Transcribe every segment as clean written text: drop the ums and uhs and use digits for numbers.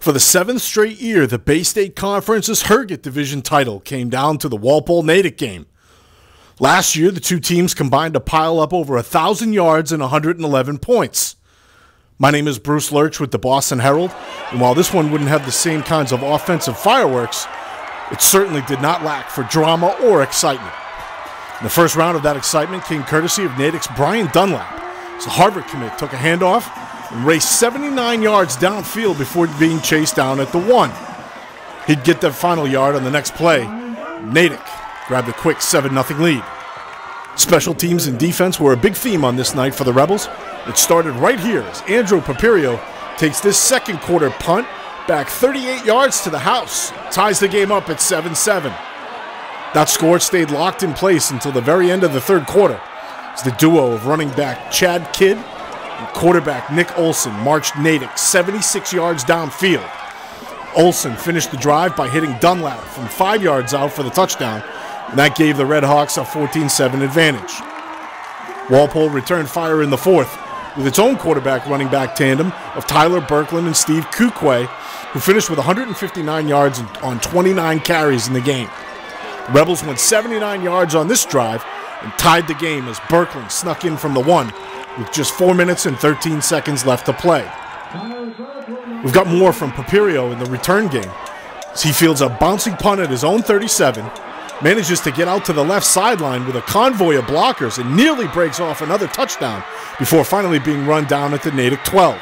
For the seventh straight year, the Bay State Conference's Herget Division title came down to the Walpole-Natick game. Last year, the two teams combined to pile up over 1,000 yards and 111 points. My name is Bruce Lurch with the Boston Herald, and while this one wouldn't have the same kinds of offensive fireworks, it certainly did not lack for drama or excitement. In the first round of that excitement came courtesy of Natick's Brian Dunlap, as the Harvard commit took a handoff and raced 79 yards downfield before being chased down at the 1. He'd get that final yard on the next play. Natick grabbed a quick 7-0 lead. Special teams and defense were a big theme on this night for the Rebels. It started right here as Andrew Papirio takes this second quarter punt back 38 yards to the house, ties the game up at 7-7. That score stayed locked in place until the very end of the third quarter, as the duo of running back Chad Kidd and quarterback Nick Olson marched Natick 76 yards downfield. Olson finished the drive by hitting Dunlap from 5 yards out for the touchdown, and that gave the Red Hawks a 14-7 advantage. Walpole returned fire in the fourth with its own quarterback running back tandem of Tyler Birkland and Steve Kukwe, who finished with 159 yards on 29 carries in the game. The Rebels went 79 yards on this drive and tied the game as Birkland snuck in from the 1 with just 4 minutes and 13 seconds left to play. We've got more from Papirio in the return game, as he fields a bouncing punt at his own 37, manages to get out to the left sideline with a convoy of blockers and nearly breaks off another touchdown before finally being run down at the Natick 12.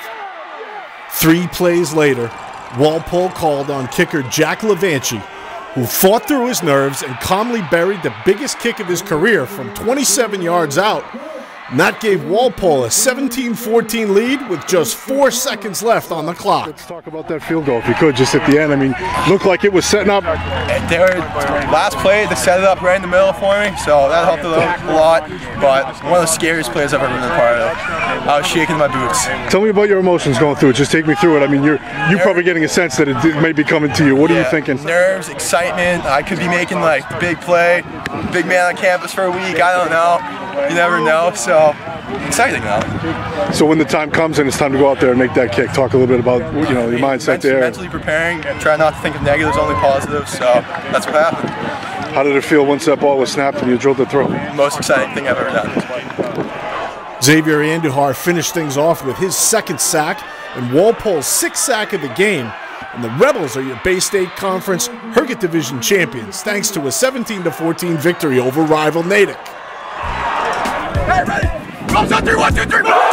3 plays later, Walpole called on kicker Jack Levanchi, who fought through his nerves and calmly buried the biggest kick of his career from 27 yards out. And that gave Walpole a 17-14 lead with just 4 seconds left on the clock. Let's talk about that field goal, if you could, just at the end. I mean, looked like it was setting up. Last play, they set it up right in the middle for me, so that helped a lot. But one of the scariest plays I've ever been a part of. I was shaking my boots. Tell me about your emotions going through it. Just take me through it. I mean, you're probably getting a sense that it may be coming to you. What are you thinking? Nerves, excitement. I could be making like the big play, big man on campus for a week. I don't know. You never know. So exciting though. So when the time comes and it's time to go out there and make that kick, talk a little bit about your mindset there. Mentally preparing, try not to think of negatives, only positives. So that's what happened. How did it feel once that ball was snapped and you drilled the throw? Most exciting thing I've ever done. Xavier Andujar finished things off with his second sack and Walpole's 6th sack of the game. And the Rebels are your Bay State Conference Herget Division champions, thanks to a 17-14 victory over rival Natick. Hey, ready? Comes on 3, 1, 2, 3, 4!